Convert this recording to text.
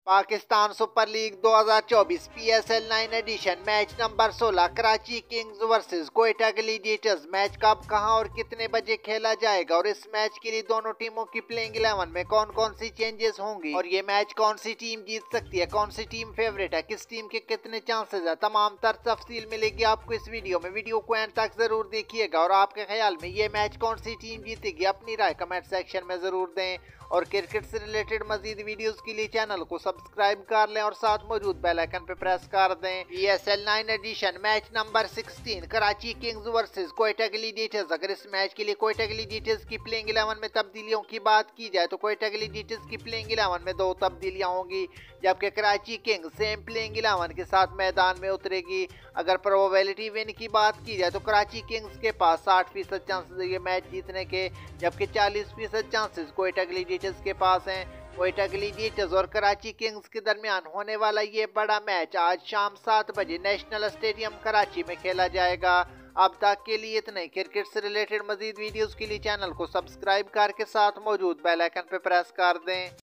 Pakistan Super League 2024 PSL 9 edition match number 16 Karachi Kings versus Quetta Gladiators. Match कब, कहां और कितने बजे खेला जाएगा और इस मैच के लिए दोनों टीमों की प्लेइंग 11 में कौन कौन सी चेंजेस होंगी और ये मैच कौन सी टीम जीत सकती है, कौन सी टीम फेवरेट है, किस टीम के कितने चांसेस है, तमाम तर तफसील मिलेगी आपको इस वीडियो में। वीडियो को एंड तक जरूर देखिएगा और आपके ख्याल में ये मैच कौन सी टीम जीतेगी अपनी राय कमेंट सेक्शन में जरूर दें और क्रिकेट से रिलेटेड मजीद वीडियोस के लिए चैनल को सब्सक्राइब कर लें और साथ मौजूद बेल आइकन पे प्रेस कर दें। PSL 9 edition match number 16 Karachi Kings versus Quetta Gladiators. अगर इस मैच के लिए क्वेटा ग्लैडिएटर्स की प्लेइंग 11 में तब्दीलियों की बात की जाए तो क्वेटा ग्लैडिएटर्स की प्लेइंग 11 में 2 तब्दीलियां होंगी, जबकि कराची किंग्स सेम प्लेइंग 11 के साथ मैदान में उतरेगी। अगर प्रोबेबिलिटी विन की बात की जाए तो कराची किंग्स के पास 60% चांसेस है ये मैच जीतने के, जबकि 40% चांसेस क्वेटा ग्लैडिएटर्स के पास हैं। क्वेटा ग्लैडिएटर्स और कराची किंग्स के दरमियान होने वाला ये बड़ा मैच आज शाम 7 बजे नेशनल स्टेडियम कराची में खेला जाएगा। अब तक के लिए इतना ही। क्रिकेट से रिलेटेड मजीद वीडियोस के लिए चैनल को सब्सक्राइब करके साथ मौजूद बेल आइकन पे प्रेस कर दें।